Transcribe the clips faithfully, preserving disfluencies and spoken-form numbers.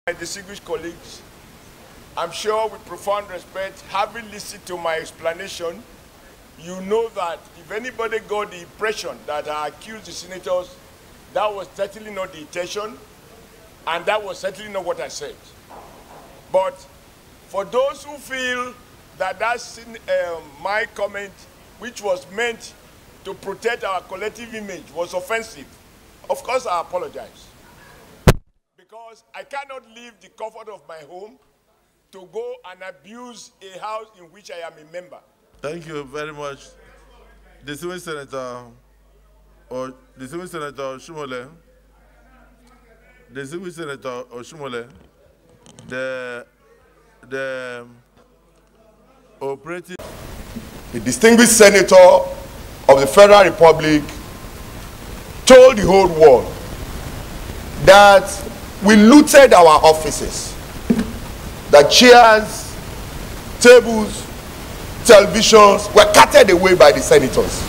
My distinguished colleagues, I'm sure with profound respect, having listened to my explanation, you know that if anybody got the impression that I accused the senators, that was certainly not the intention, and that was certainly not what I said. But for those who feel that that's um, my comment, which was meant to protect our collective image, was offensive, of course I apologize. Because I cannot leave the comfort of my home to go and abuse a house in which I am a member. Thank you very much. Distinguished Senator, or Distinguished Senator Oshiomole, Distinguished Senator Oshiomole, the the operative, the distinguished senator of the Federal Republic told the whole world that we looted our offices, that chairs, tables, televisions were carted away by the senators.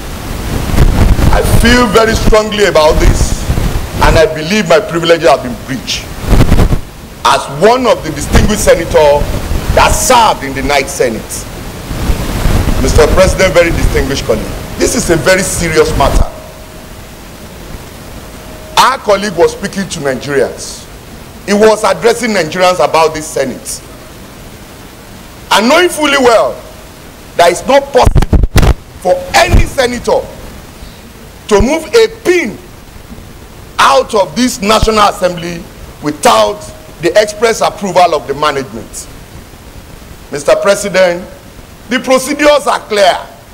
I feel very strongly about this, and I believe my privileges have been breached. As one of the distinguished senators that served in the Ninth Senate, Mister President, very distinguished colleague, this is a very serious matter. Our colleague was speaking to Nigerians. He was addressing Nigerians about this Senate. And knowing fully well that it's not possible for any senator to move a pin out of this National Assembly without the express approval of the management. Mister President, the procedures are clear.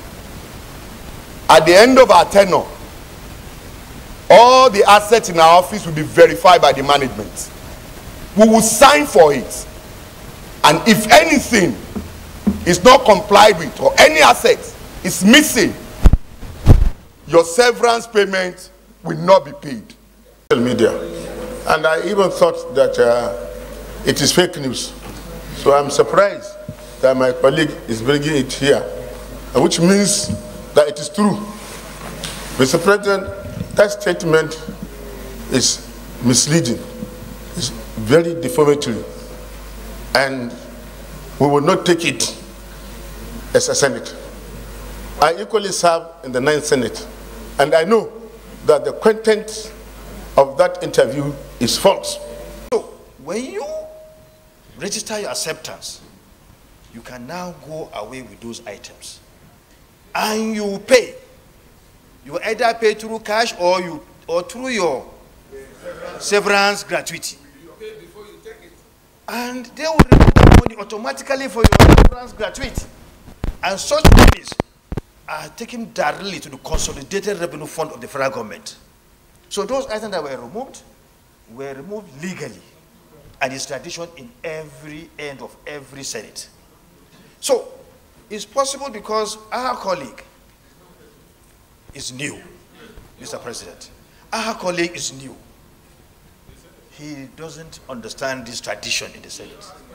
At the end of our tenure, all the assets in our office will be verified by the management. We will sign for it. And if anything is not complied with, or any asset is missing, your severance payment will not be paid. Media. And I even thought that uh, it is fake news. So I'm surprised that my colleague is bringing it here, which means that it is true. Mister President, that statement is misleading. It's very defamatory. And we will not take it as a Senate. I equally serve in the Ninth Senate, and I know that the content of that interview is false. So, when you register your acceptance, you can now go away with those items. And you pay. You either pay through cash or you or through your severance gratuity. You pay before you take it. And they will remove money automatically for your severance gratuity. And such monies are taken directly to the consolidated revenue fund of the federal government. So those items that were removed were removed legally, and it's tradition in every end of every Senate. So it's possible because our colleague is new, Mister President. Our colleague is new. He doesn't understand this tradition in the Senate.